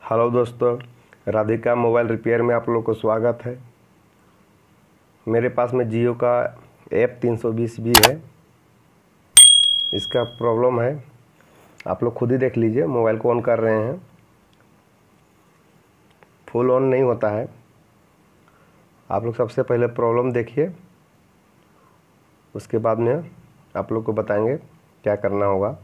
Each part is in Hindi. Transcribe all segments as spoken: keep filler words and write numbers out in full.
हेलो दोस्तों, राधिका मोबाइल रिपेयर में आप लोग को स्वागत है। मेरे पास में जियो का एफ तीन सौ बीस बी है। इसका प्रॉब्लम है, आप लोग खुद ही देख लीजिए। मोबाइल को ऑन कर रहे हैं, फुल ऑन नहीं होता है। आप लोग सबसे पहले प्रॉब्लम देखिए, उसके बाद में आप लोग को बताएंगे क्या करना होगा।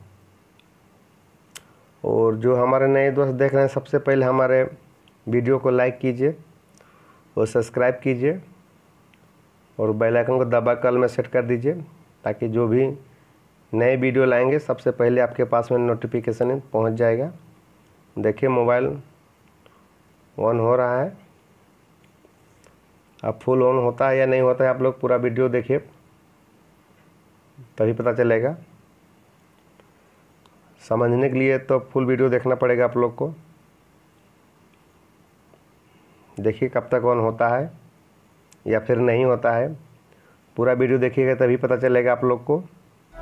और जो हमारे नए दोस्त देख रहे हैं, सबसे पहले हमारे वीडियो को लाइक कीजिए और सब्सक्राइब कीजिए और बेल आइकन को दबा कर में सेट कर दीजिए, ताकि जो भी नए वीडियो लाएंगे सबसे पहले आपके पास में नोटिफिकेशन पहुंच जाएगा। देखिए मोबाइल ऑन हो रहा है। अब फुल ऑन होता है या नहीं होता है, आप लोग पूरा वीडियो देखिए, तभी पता चलेगा। समझने के लिए तो फुल वीडियो देखना पड़ेगा आप लोग को। देखिए कब तक ऑन होता है या फिर नहीं होता है, पूरा वीडियो देखिएगा तभी पता चलेगा आप लोग को।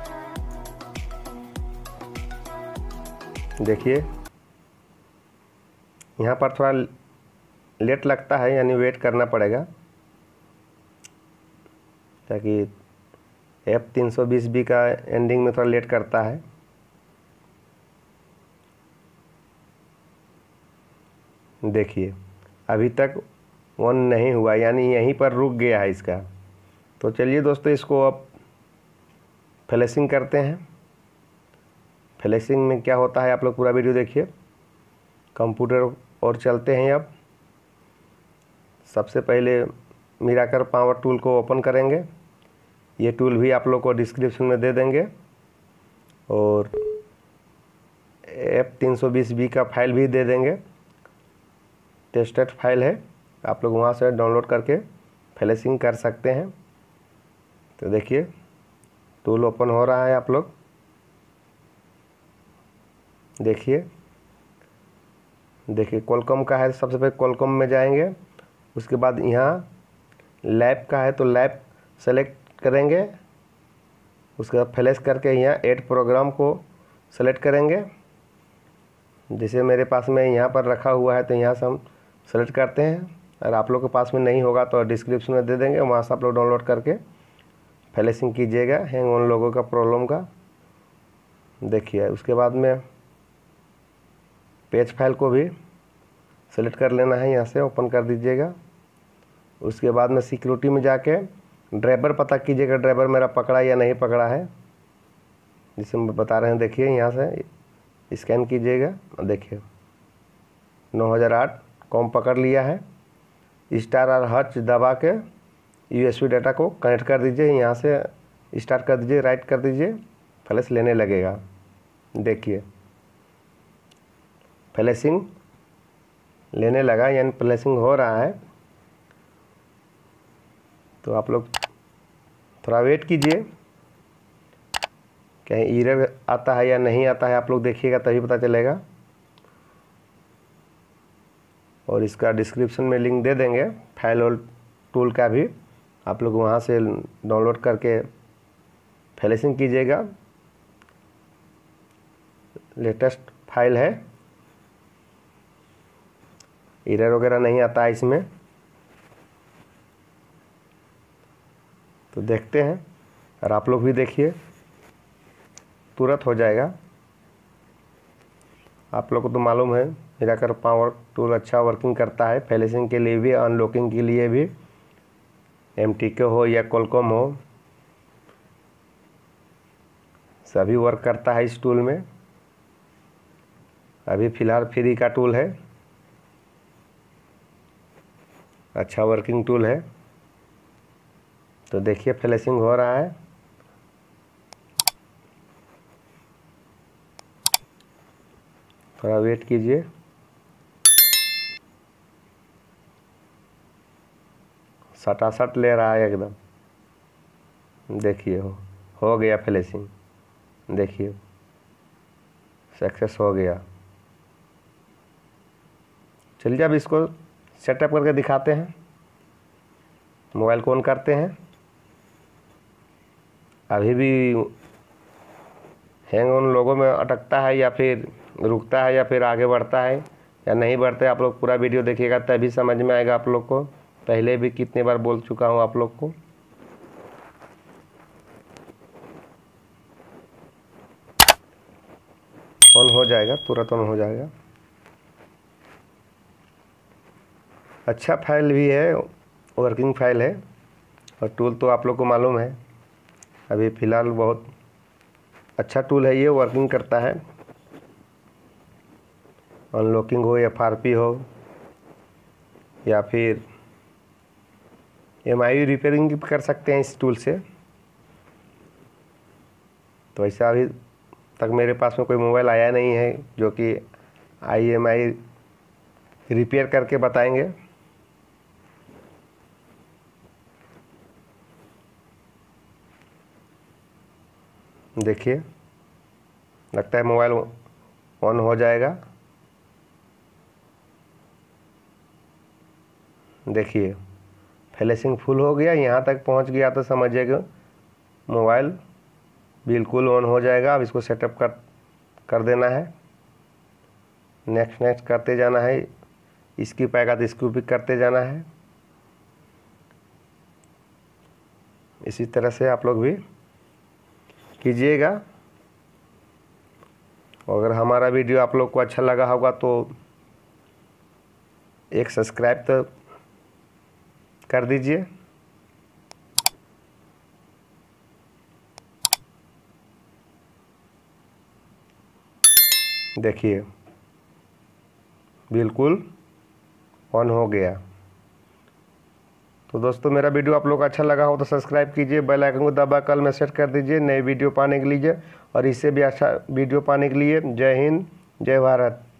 देखिए यहाँ पर थोड़ा लेट लगता है, यानी वेट करना पड़ेगा, ताकि एफ तीन सौ बीस बी का एंडिंग में थोड़ा लेट करता है। देखिए अभी तक ऑन नहीं हुआ, यानी यहीं पर रुक गया है इसका। तो चलिए दोस्तों, इसको अब फ्लैशिंग करते हैं। फ्लैशिंग में क्या होता है आप लोग पूरा वीडियो देखिए। कंप्यूटर और चलते हैं। अब सबसे पहले मिराकर पावर टूल को ओपन करेंगे। ये टूल भी आप लोग को डिस्क्रिप्शन में दे देंगे, और एफ तीन सौ बीस बी का फाइल भी दे देंगे। टेस्टेड फाइल है, आप लोग वहाँ से डाउनलोड करके फ्लैशिंग कर सकते हैं। तो देखिए टूल ओपन हो रहा है। आप लोग देखिए देखिए क्वालकॉम का है। सबसे पहले क्वालकॉम में जाएंगे, उसके बाद यहाँ लैब का है तो लैब सेलेक्ट करेंगे। उसके बाद फ्लैश करके यहाँ ऐड प्रोग्राम को सेलेक्ट करेंगे। जैसे मेरे पास में यहाँ पर रखा हुआ है तो यहाँ से हम सेलेक्ट करते हैं। अगर आप लोग के पास में नहीं होगा तो डिस्क्रिप्शन में दे देंगे, वहाँ से आप लोग डाउनलोड करके फ्लैशिंग कीजिएगा हैंग ऑन लोगों का प्रॉब्लम का। देखिए उसके बाद में पेज फाइल को भी सेलेक्ट कर लेना है, यहाँ से ओपन कर दीजिएगा। उसके बाद में सिक्योरिटी में जाके ड्राइवर पता कीजिएगा, ड्राइवर मेरा पकड़ा या नहीं पकड़ा है, जिसे हम बता रहे हैं। देखिए यहाँ से स्कैन कीजिएगा, देखिए नौ हज़ार आठ कॉम पकड़ लिया है। स्टार और हच दबा के यूएसबी डाटा को कनेक्ट कर दीजिए। यहाँ से स्टार्ट कर दीजिए, राइट कर दीजिए, फ्लैश लेने लगेगा। देखिए फ्लैशिंग लेने लगा, यानी फ्लैशिंग हो रहा है। तो आप लोग थोड़ा वेट कीजिए, कहीं एरर आता है या नहीं आता है आप लोग देखिएगा, तभी पता चलेगा। और इसका डिस्क्रिप्शन में लिंक दे देंगे, फाइल और टूल का भी, आप लोग वहाँ से डाउनलोड करके फ्लैशिंग कीजिएगा। लेटेस्ट फाइल है, एरर वगैरह नहीं आता है इसमें। तो देखते हैं, और आप लोग भी देखिए, तुरंत हो जाएगा। आप लोग को तो मालूम है मिराकर पावर टूल अच्छा वर्किंग करता है, फ्लैशिंग के लिए भी, अनलॉकिंग के लिए भी। एम टी के हो या क्वालकॉम हो, सभी वर्क करता है इस टूल में। अभी फ़िलहाल फ्री का टूल है, अच्छा वर्किंग टूल है। तो देखिए फ्लैशिंग हो रहा है। थोड़ा वेट कीजिए। सटासट ले रहा है एकदम। देखिए हो हो गया फ्लैशिंग, देखिए सक्सेस हो गया। चलिए अब इसको सेटअप करके दिखाते हैं। मोबाइल को ऑन करते हैं। अभी भी हैंग ऑन लोगों में अटकता है, या फिर रुकता है, या फिर आगे बढ़ता है, या नहीं बढ़ते, आप लोग पूरा वीडियो देखिएगा तभी समझ में आएगा आप लोग को। पहले भी कितनी बार बोल चुका हूँ आप लोग को। ऑन हो जाएगा, तुरंत ऑन हो जाएगा। अच्छा फाइल भी है, वर्किंग फाइल है, और टूल तो आप लोग को मालूम है। अभी फ़िलहाल बहुत अच्छा टूल है ये, वर्किंग करता है। अनलॉकिंग हो, एफ आर पी हो, या फिर एम आई रिपेयरिंग भी कर सकते हैं इस टूल से। तो ऐसा अभी तक मेरे पास में कोई मोबाइल आया नहीं है जो कि आई एम आई रिपेयर करके बताएंगे। देखिए, लगता है मोबाइल ऑन हो जाएगा। देखिए, फ्लैशिंग फुल हो गया, यहाँ तक पहुँच गया तो समझिएगा मोबाइल बिल्कुल ऑन हो जाएगा। अब इसको सेटअप कर कर देना है, नेक्स्ट नेक्स्ट करते जाना है। इसकी पाएगा तो इसको भी करते जाना है। इसी तरह से आप लोग भी कीजिएगा। और अगर हमारा वीडियो आप लोग को अच्छा लगा होगा तो एक सब्सक्राइब तो कर दीजिए। देखिए, बिल्कुल ऑन हो गया। तो दोस्तों, मेरा वीडियो आप लोग को अच्छा लगा हो तो सब्सक्राइब कीजिए, बेल आइकन को दबा कल में सेट कर दीजिए नए वीडियो पाने के लिए। और इससे भी अच्छा वीडियो पाने के लिए जय हिंद, जय भारत।